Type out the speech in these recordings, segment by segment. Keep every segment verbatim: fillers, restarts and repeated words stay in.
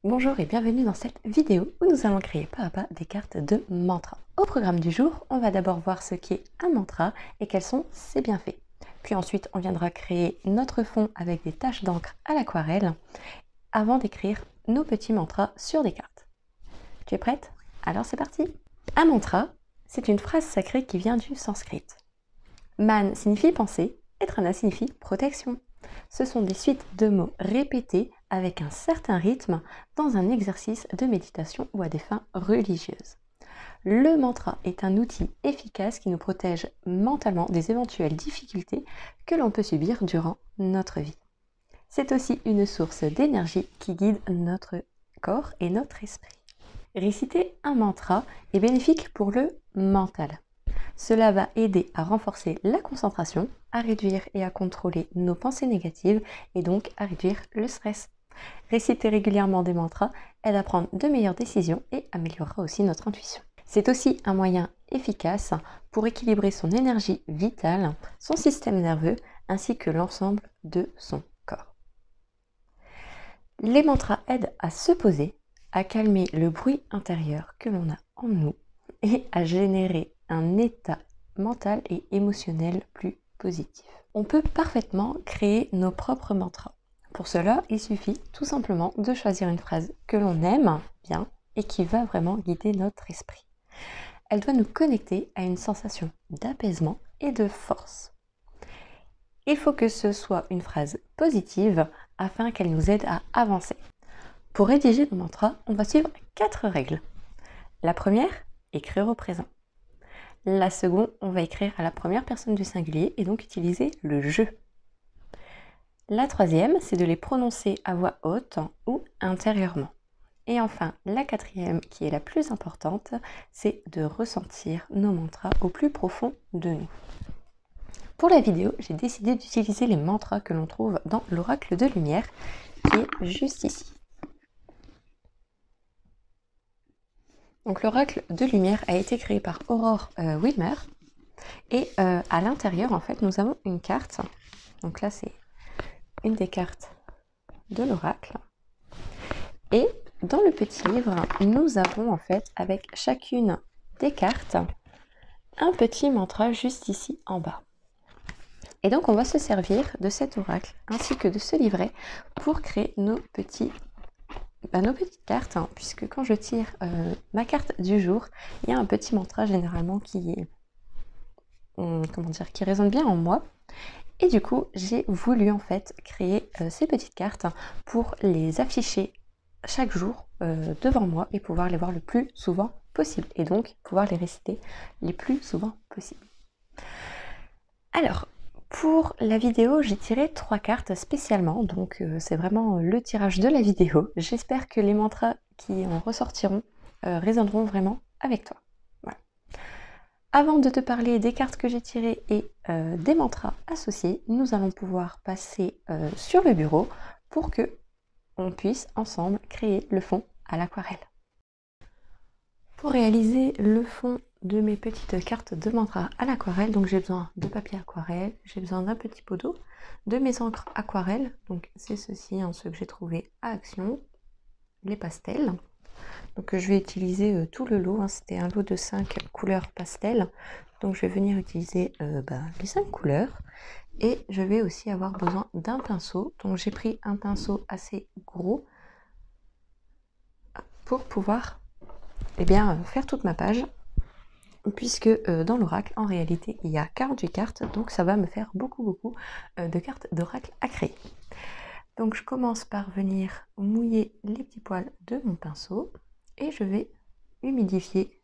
Bonjour et bienvenue dans cette vidéo où nous allons créer pas à pas des cartes de mantra. Au programme du jour, on va d'abord voir ce qu'est un mantra et quels sont ses bienfaits. Puis ensuite, on viendra créer notre fond avec des taches d'encre à l'aquarelle avant d'écrire nos petits mantras sur des cartes. Tu es prête? Alors c'est parti! Un mantra, c'est une phrase sacrée qui vient du sanskrit. Man signifie penser et Trana signifie protection. Ce sont des suites de mots répétés avec un certain rythme dans un exercice de méditation ou à des fins religieuses. Le mantra est un outil efficace qui nous protège mentalement des éventuelles difficultés que l'on peut subir durant notre vie. C'est aussi une source d'énergie qui guide notre corps et notre esprit. Réciter un mantra est bénéfique pour le mental. Cela va aider à renforcer la concentration, à réduire et à contrôler nos pensées négatives et donc à réduire le stress. Réciter régulièrement des mantras aide à prendre de meilleures décisions et améliorera aussi notre intuition. C'est aussi un moyen efficace pour équilibrer son énergie vitale, son système nerveux ainsi que l'ensemble de son corps. Les mantras aident à se poser, à calmer le bruit intérieur que l'on a en nous et à générer un état mental et émotionnel plus positif. On peut parfaitement créer nos propres mantras. Pour cela, il suffit tout simplement de choisir une phrase que l'on aime bien et qui va vraiment guider notre esprit. Elle doit nous connecter à une sensation d'apaisement et de force. Il faut que ce soit une phrase positive afin qu'elle nous aide à avancer. Pour rédiger nos mantras, on va suivre quatre règles. La première, écrire au présent. La seconde, on va écrire à la première personne du singulier et donc utiliser le je. La troisième, c'est de les prononcer à voix haute ou intérieurement. Et enfin, la quatrième, qui est la plus importante, c'est de ressentir nos mantras au plus profond de nous. Pour la vidéo, j'ai décidé d'utiliser les mantras que l'on trouve dans l'oracle de lumière, qui est juste ici. Donc l'oracle de lumière a été créé par Aurore euh, Wilmer et euh, à l'intérieur en fait nous avons une carte. Donc là c'est une des cartes de l'oracle et dans le petit livre nous avons en fait avec chacune des cartes un petit mantra juste ici en bas. Et donc on va se servir de cet oracle ainsi que de ce livret pour créer nos petits Ben, nos petites cartes, hein, puisque quand je tire euh, ma carte du jour, il y a un petit mantra généralement qui est, hum, comment dire, qui résonne bien en moi. Et du coup, j'ai voulu en fait créer euh, ces petites cartes pour les afficher chaque jour euh, devant moi et pouvoir les voir le plus souvent possible. Et donc pouvoir les réciter les plus souvent possible. Alors, pour la vidéo, j'ai tiré trois cartes spécialement, donc euh, c'est vraiment le tirage de la vidéo. J'espère que les mantras qui en ressortiront euh, résonneront vraiment avec toi. Voilà. Avant de te parler des cartes que j'ai tirées et euh, des mantras associés, nous allons pouvoir passer euh, sur le bureau pour que on puisse ensemble créer le fond à l'aquarelle. Pour réaliser le fond de mes petites cartes de mantra à l'aquarelle, donc j'ai besoin de papier aquarelle, j'ai besoin d'un petit pot d'eau, de mes encres aquarelles, donc c'est ceci, hein, ceux que j'ai trouvé à Action, les pastels. Donc je vais utiliser euh, tout le lot, hein, c'était un lot de cinq couleurs pastel, donc je vais venir utiliser euh, bah, les cinq couleurs. Et je vais aussi avoir besoin d'un pinceau, donc j'ai pris un pinceau assez gros pour pouvoir eh bien, faire toute ma page. Puisque euh, dans l'oracle, en réalité, il y a quarante-huit cartes, donc ça va me faire beaucoup, beaucoup euh, de cartes d'oracle à créer. Donc je commence par venir mouiller les petits poils de mon pinceau et je vais humidifier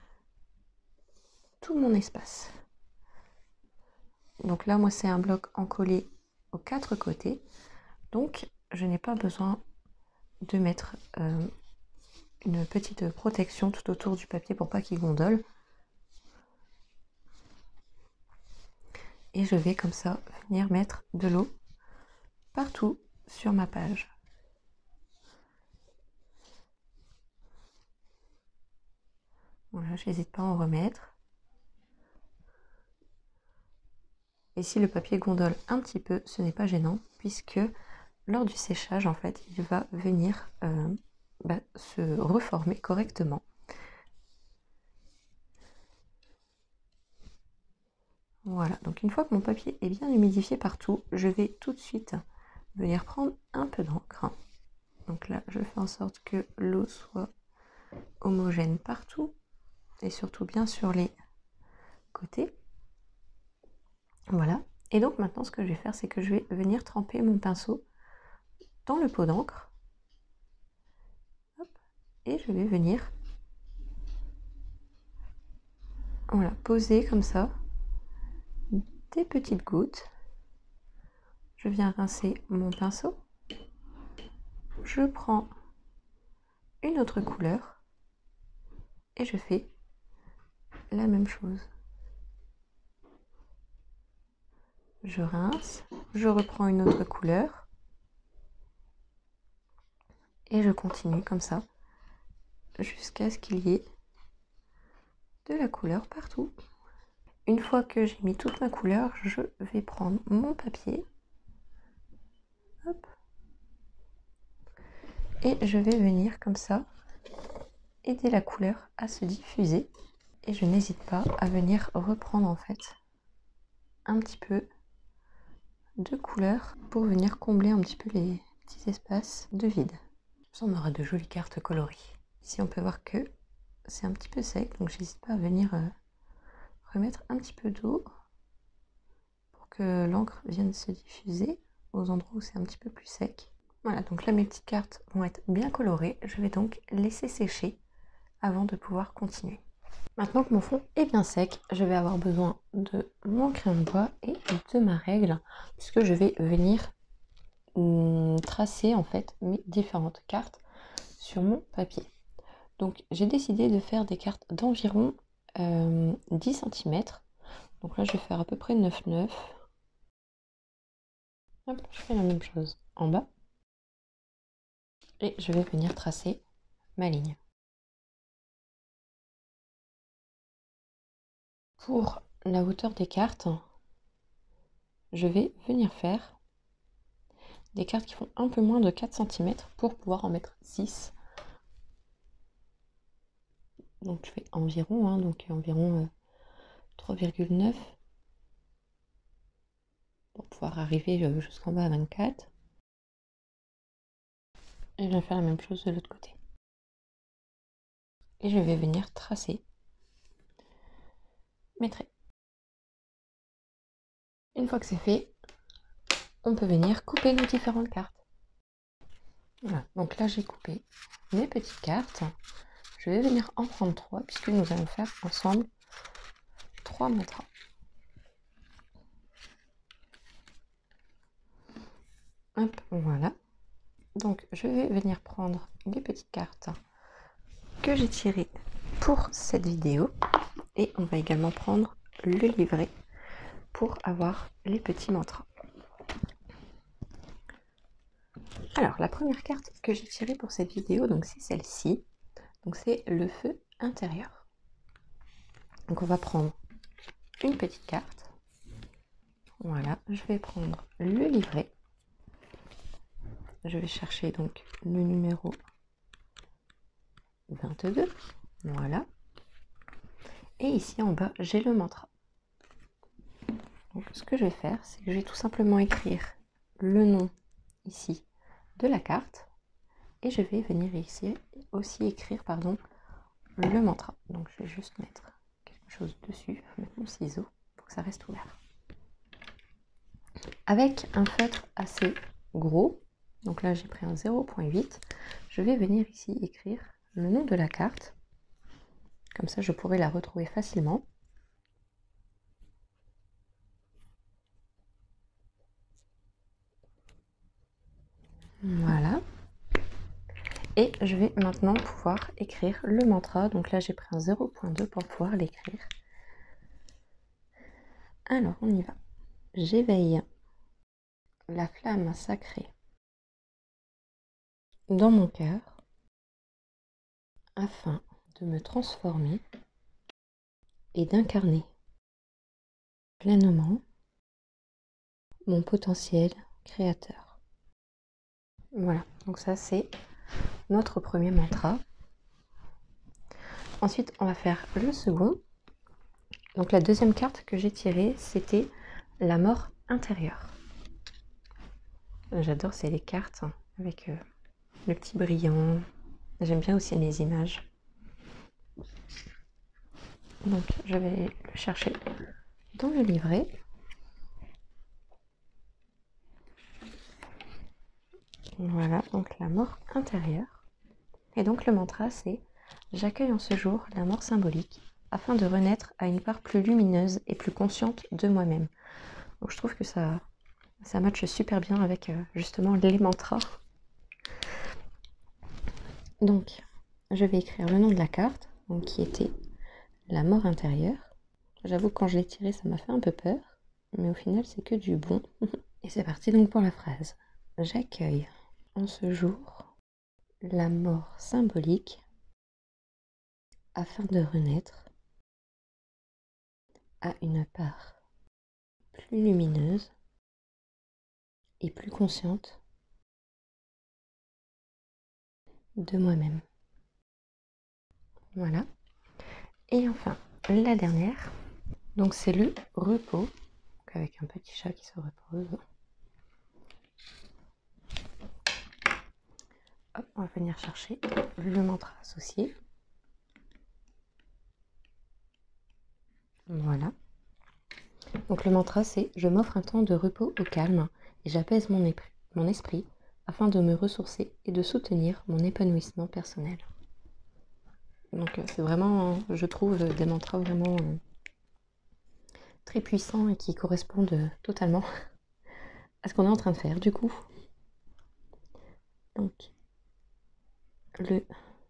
tout mon espace. Donc là, moi, c'est un bloc encollé aux quatre côtés, donc je n'ai pas besoin de mettre euh, une petite protection tout autour du papier pour pas qu'il gondole. Et je vais comme ça venir mettre de l'eau partout sur ma page. Voilà, je n'hésite pas à en remettre. Et si le papier gondole un petit peu, ce n'est pas gênant, puisque lors du séchage, en fait, il va venir euh, bah, se reformer correctement. Voilà, donc une fois que mon papier est bien humidifié partout, je vais tout de suite venir prendre un peu d'encre. Donc là, je fais en sorte que l'eau soit homogène partout et surtout bien sur les côtés. Voilà. Et donc maintenant, ce que je vais faire, c'est que je vais venir tremper mon pinceau dans le pot d'encre. Et je vais venir voilà, poser comme ça des petites gouttes. Je viens rincer mon pinceau. Je prends une autre couleur et je fais la même chose. Je rince, je reprends une autre couleur et je continue comme ça jusqu'à ce qu'il y ait de la couleur partout. Une fois que j'ai mis toute ma couleur, je vais prendre mon papier. Hop. Et je vais venir comme ça aider la couleur à se diffuser. Et je n'hésite pas à venir reprendre en fait un petit peu de couleur pour venir combler un petit peu les petits espaces de vide. Ça, on aura de jolies cartes colorées. Ici, on peut voir que c'est un petit peu sec, donc j'hésite pas à venir euh, remettre un petit peu d'eau pour que l'encre vienne se diffuser aux endroits où c'est un petit peu plus sec. Voilà, donc là mes petites cartes vont être bien colorées. Je vais donc laisser sécher avant de pouvoir continuer. Maintenant que mon fond est bien sec, je vais avoir besoin de mon crayon de bois et de ma règle, puisque je vais venir hum, tracer en fait mes différentes cartes sur mon papier. Donc j'ai décidé de faire des cartes d'environ euh, dix centimètres. Donc là je vais faire à peu près neuf neuf. Hop, je fais la même chose en bas. Et je vais venir tracer ma ligne. Pour la hauteur des cartes, je vais venir faire des cartes qui font un peu moins de quatre centimètres pour pouvoir en mettre six. Donc je fais environ, hein, donc environ euh, trois virgule neuf pour pouvoir arriver euh, jusqu'en bas à vingt-quatre. Et je vais faire la même chose de l'autre côté. Et je vais venir tracer mes traits. Une fois que c'est fait, on peut venir couper nos différentes cartes. Voilà, donc là j'ai coupé mes petites cartes. Je vais venir en prendre trois puisque nous allons faire ensemble trois mantras. Hop, voilà. Donc je vais venir prendre les petites cartes que j'ai tirées pour cette vidéo et on va également prendre le livret pour avoir les petits mantras. Alors la première carte que j'ai tirée pour cette vidéo, donc c'est celle-ci. Donc c'est le feu intérieur. Donc on va prendre une petite carte. Voilà, je vais prendre le livret. Je vais chercher donc le numéro vingt-deux. Voilà. Et ici en bas, j'ai le mantra. Donc ce que je vais faire, c'est que je vais tout simplement écrire le nom ici de la carte. Et je vais venir ici aussi écrire pardon, le mantra. Donc je vais juste mettre quelque chose dessus, mettre mon ciseau pour que ça reste ouvert. Avec un feutre assez gros, donc là j'ai pris un zéro virgule huit, je vais venir ici écrire le nom de la carte. Comme ça je pourrai la retrouver facilement. Voilà. Et je vais maintenant pouvoir écrire le mantra. Donc là j'ai pris un zéro virgule deux pour pouvoir l'écrire. Alors on y va. J'éveille la flamme sacrée dans mon cœur afin de me transformer et d'incarner pleinement mon potentiel créateur. Voilà, donc ça c'est notre premier mantra. Ensuite, on va faire le second. Donc la deuxième carte que j'ai tirée, c'était la mort intérieure. J'adore, c'est les cartes avec euh, le petit brillant. J'aime bien aussi les images. Donc je vais le chercher dans le livret. Voilà, donc la mort intérieure. Et donc le mantra, c'est « J'accueille en ce jour la mort symbolique afin de renaître à une part plus lumineuse et plus consciente de moi-même. » Donc je trouve que ça, ça matche super bien avec euh, justement les mantras. Donc je vais écrire le nom de la carte, donc, qui était la mort intérieure. J'avoue que quand je l'ai tiré, ça m'a fait un peu peur, mais au final c'est que du bon. Et c'est parti donc pour la phrase. J'accueille en ce jour la mort symbolique afin de renaître à une part plus lumineuse et plus consciente de moi-même. Voilà. Et enfin, la dernière, donc c'est le repos, donc avec un petit chat qui se repose. Hop, on va venir chercher le mantra associé. Voilà. Donc le mantra, c'est « Je m'offre un temps de repos au calme et j'apaise mon, mon esprit afin de me ressourcer et de soutenir mon épanouissement personnel. » Donc c'est vraiment, je trouve, des mantras vraiment euh, très puissants et qui correspondent totalement à ce qu'on est en train de faire du coup. Donc le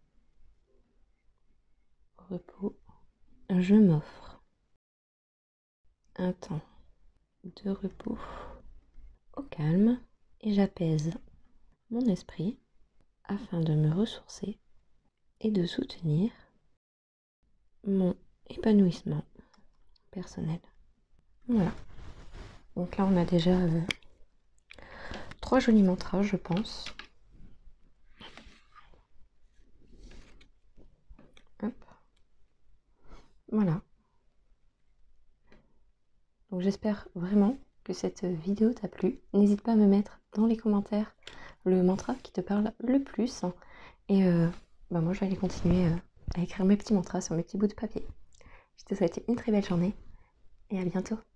repos, je m'offre un temps de repos au calme et j'apaise mon esprit afin de me ressourcer et de soutenir mon épanouissement personnel. Voilà. Donc là, on a déjà euh, trois jolis mantras, je pense. Hop. Voilà. Donc j'espère vraiment que cette vidéo t'a plu. N'hésite pas à me mettre dans les commentaires le mantra qui te parle le plus. Et euh, bah moi, je vais aller continuer euh, à écrire mes petits mantras sur mes petits bouts de papier. Je te souhaite une très belle journée et à bientôt.